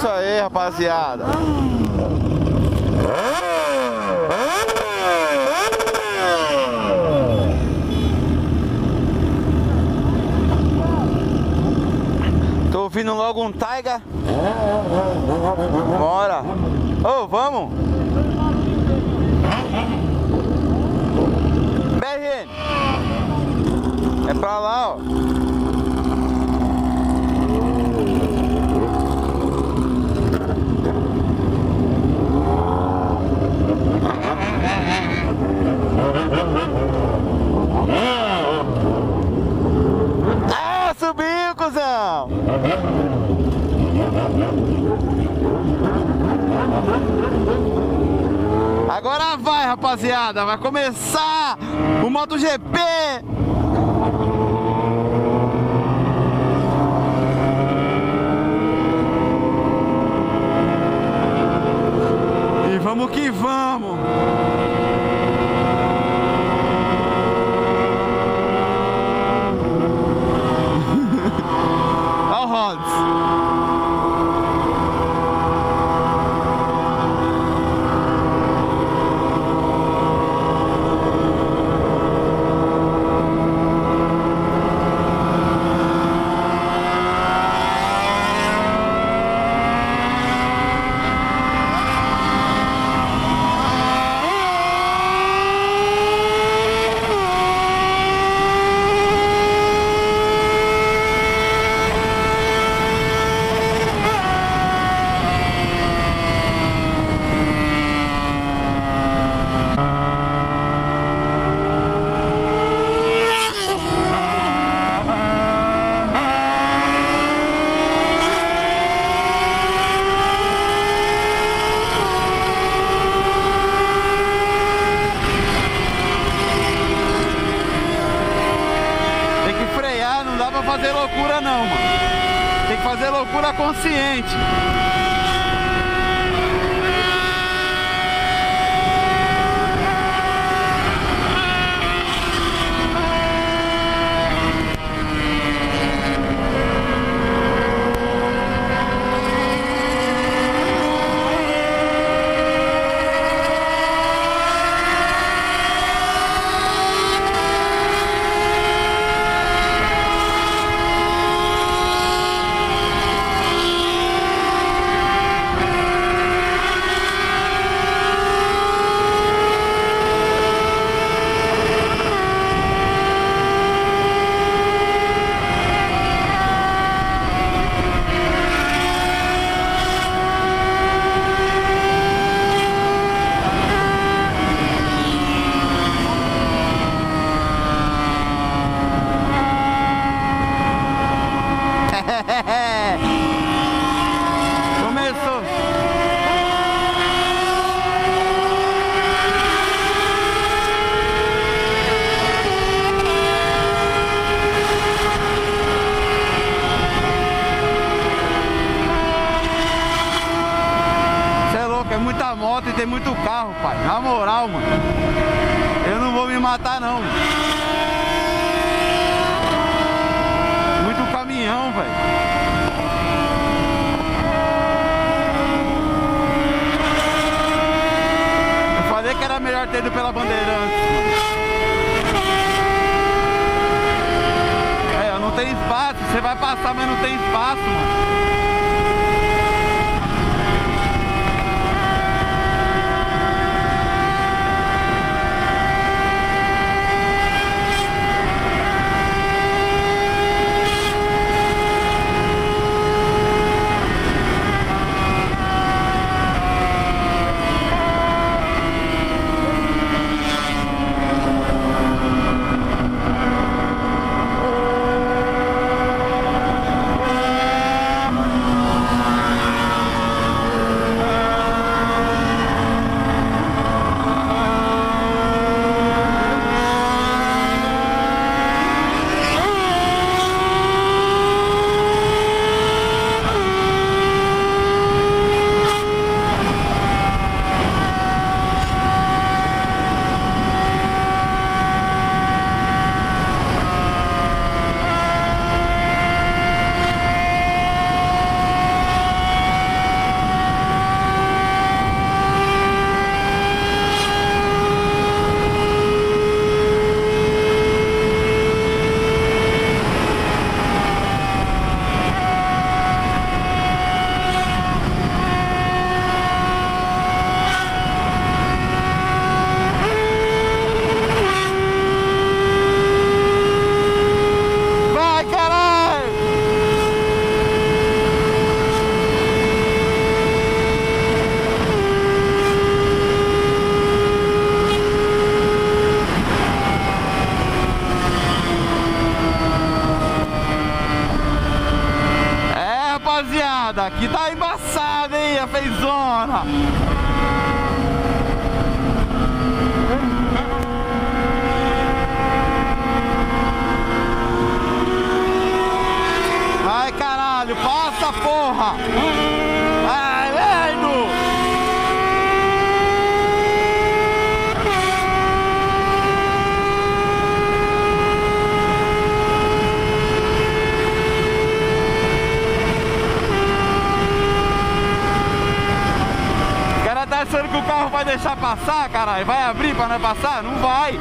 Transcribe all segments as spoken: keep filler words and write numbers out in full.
Isso aí, rapaziada. Tô ouvindo logo um Taiga. Bora. Ô, oh, vamos. B R N. É pra lá, ó. Ah, subiu, cuzão! Agora vai, rapaziada, vai começar o MotoGP! E vamos que vamos! Olha o Rods! Fazer loucura não, mano. Tem que fazer loucura consciente. Começou. Você é louco, é muita moto e tem muito carro, pai. Na moral, mano. Eu não vou me matar, não. Muito caminhão, velho. Que era melhor ter ido pela Bandeirantes. É, não tem espaço. Você vai passar, mas não tem espaço, mano. porra! Vai, caralho, passa, porra! Ai, merda! Tá achando que o carro vai deixar passar, caralho? Vai abrir pra não passar? Não vai!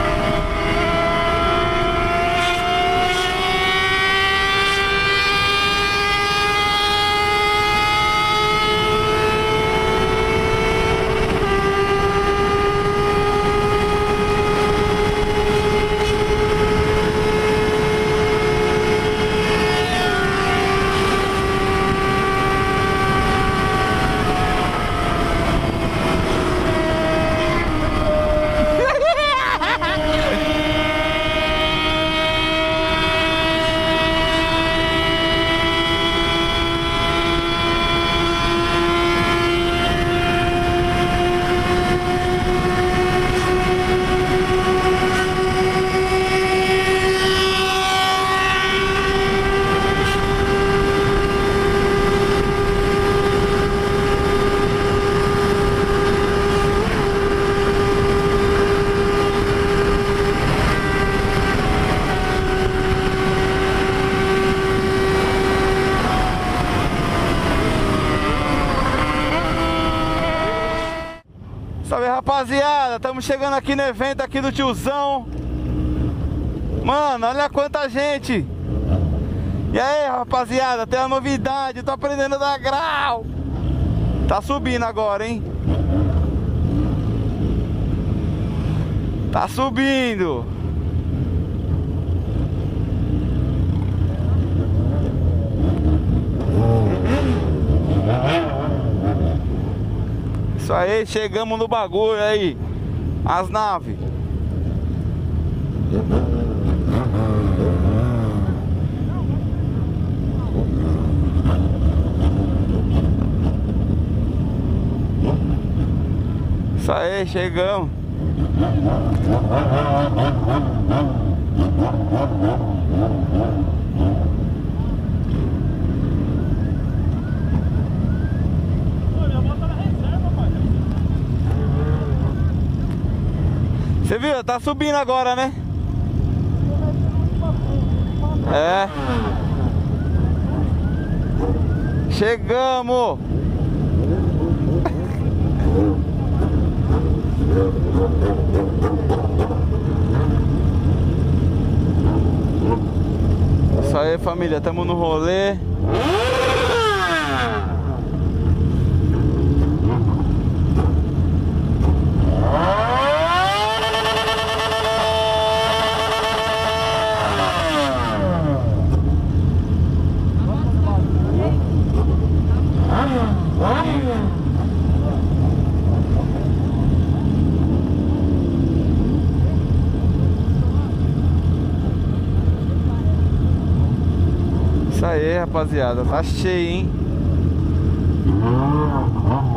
Salve, rapaziada, estamos chegando aqui no evento aqui do tiozão. Mano, olha quanta gente. E aí, rapaziada, tem uma novidade, tô aprendendo a dar grau. Tá subindo agora, hein? Tá subindo. Isso aí, chegamos no bagulho aí. As naves. Isso aí, chegamos. Você viu? Tá subindo agora, né? É. Chegamos. Isso aí, família, estamos no rolê. Isso aí, rapaziada, tá cheio, hein?